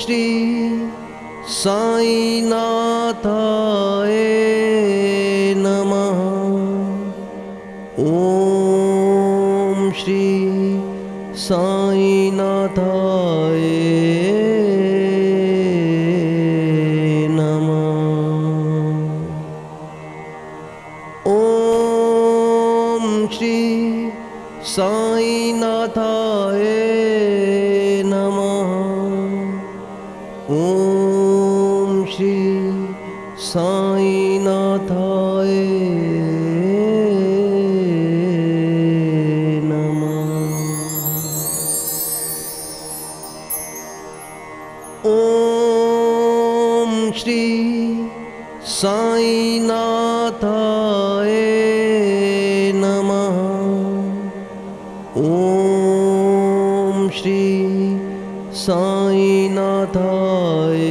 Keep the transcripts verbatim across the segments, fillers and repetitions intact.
श्री साईनाथाय नमः। ॐ श्री साईनाथाय नमः। ॐ श्री साईनाथाय नमः। ॐ श्री साईनाथाय ॐ श्री साईनाथाय नमः। ॐ श्री साईनाथाय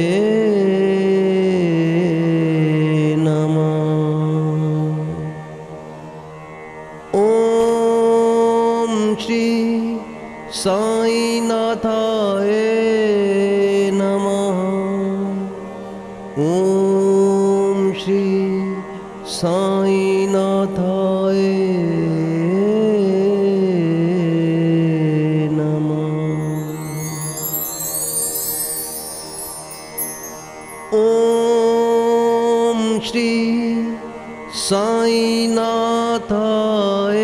नमः। ॐ श्री साईनाथाय नमः। ॐ श्री साईनाथाय नमः। ॐ श्री साईनाथाय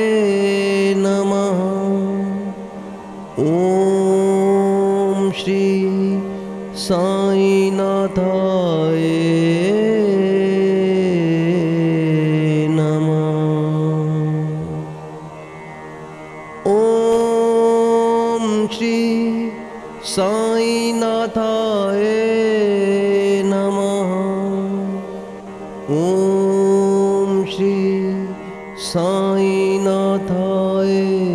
नमः। ॐ श्री साईनाथाय नमः। ॐ श्री साईनाथाय नमः। ॐ श्री साईनाथाय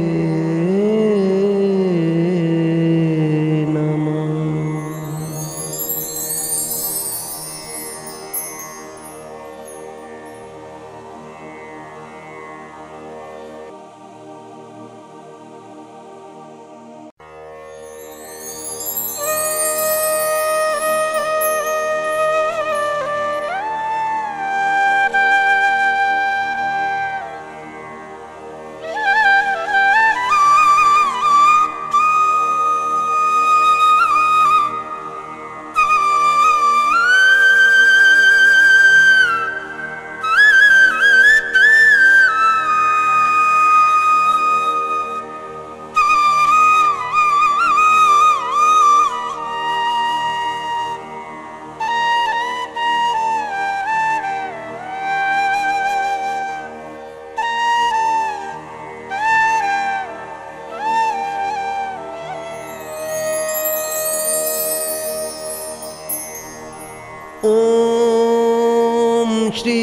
ॐ श्री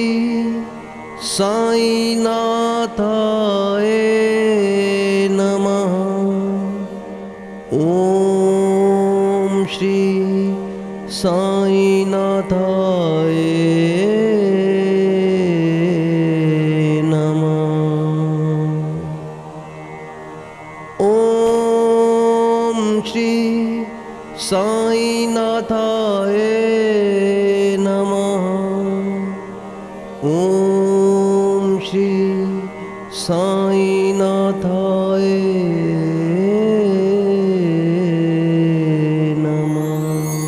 साईनाथाय नमः। ॐ श्री साईनाथाय नमः। ॐ श्री साईनाथाय नमः। ॐ श्री साईनाथाय नमः।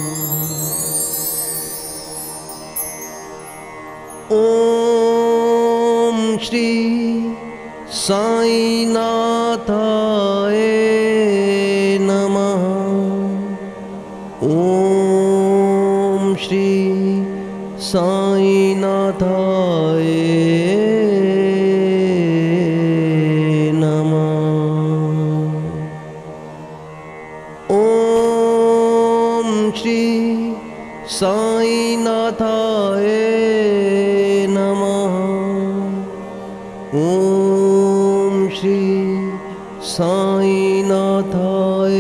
ॐ श्री साईनाथाय नमः। ॐ श्री साईनाथाय नमः। ॐ श्री साईनाथाय नमः। ॐ श्री साईनाथाय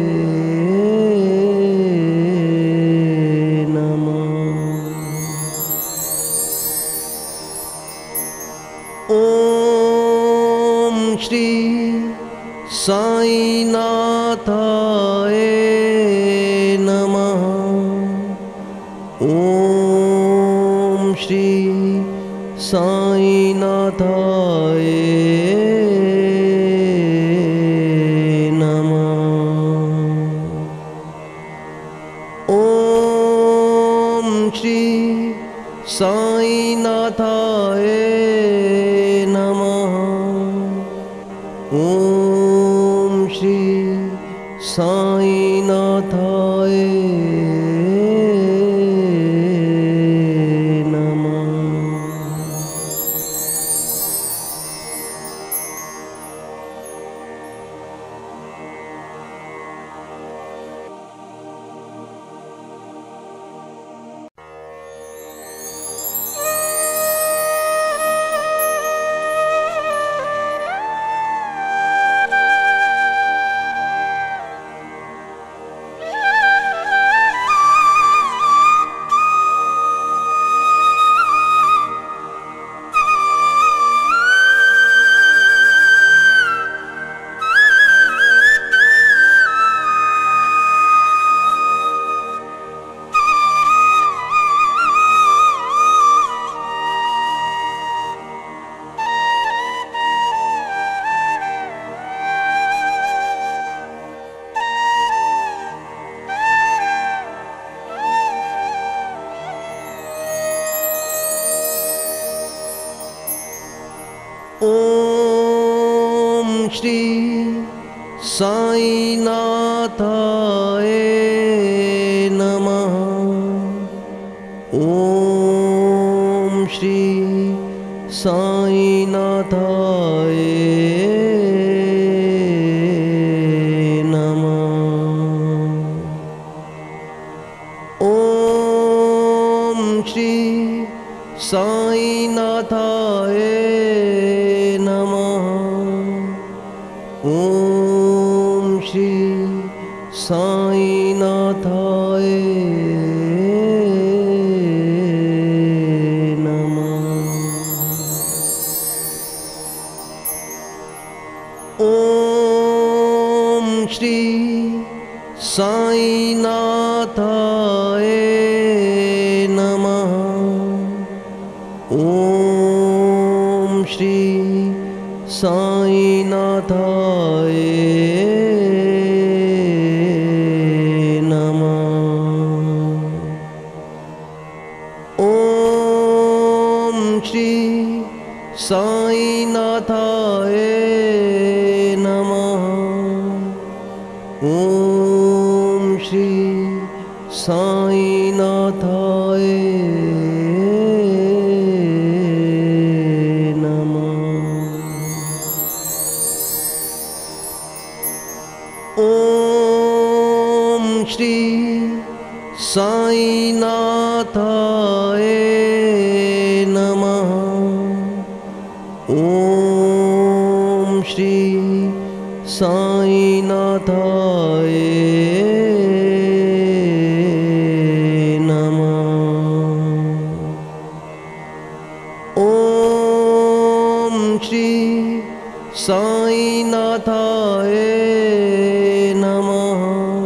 ॐ श्री साईनाथाय नमः। ॐ श्री साईनाथाय नमः। ॐ श्री साईनाथाय नमः। ॐ श्री साईनाथाय नमः। ॐ श्री साईनाथाय नमः। ॐ श्री साईनाथाय नमः। ॐ श्री साईनाथाय नमः। ॐ श्री साईनाथाय नमः। ॐ श्री साईनाथाय नमः। ॐ श्री साईनाथाय नमः। ॐ श्री साईनाथाय नमः। ॐ श्री साईनाथाय ॐ श्री साईनाथाय नमः। ॐ श्री साईनाथाय नमः। ॐ श्री साईनाथाय नमः।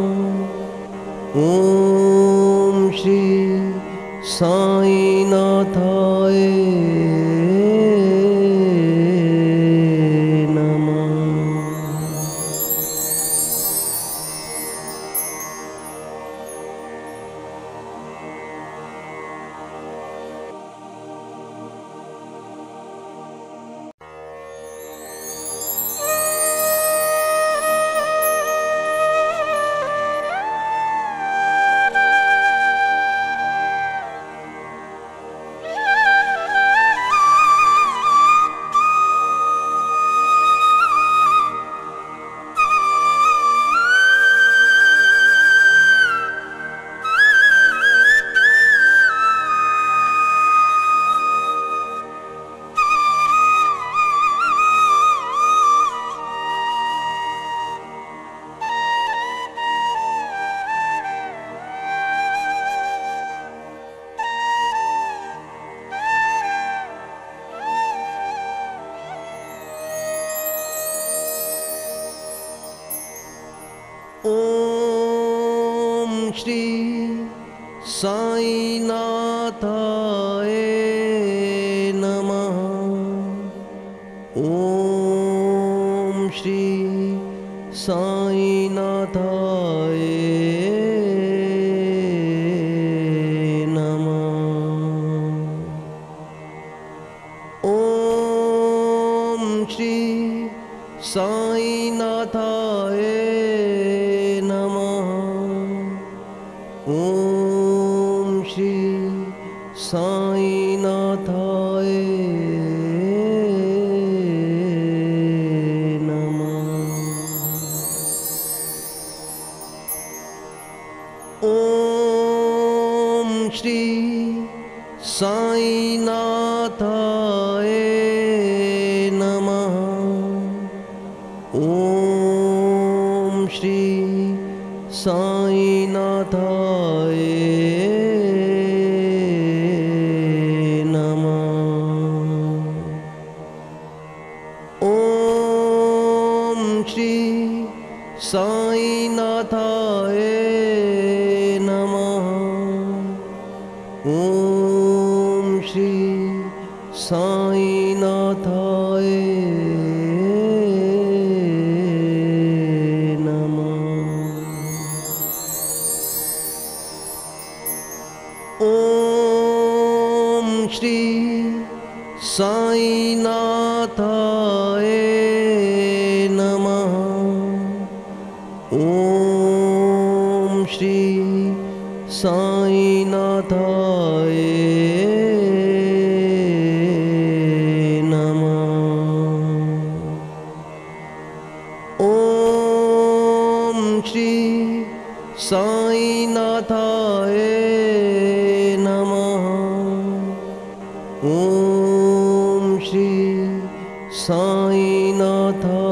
ॐ श्री साईनाथाय श्री साईनाथाय नमः। ॐ श्री साईनाथाय नमः। ॐ श्री साईनाथाय नमः। ॐ श्री साईनाथाय ॐ श्री साईनाथाय नमः। ॐ श्री साईनाथाय नमः। ॐ श्री साईनाथाय नमः। ॐ श्री साईनाथाय नमः। ॐ श्री साईनाथाय नमः। ॐ श्री साईनाथाय नमः। ॐ श्री साईनाथाय नमः। ॐ श्री साईनाथाय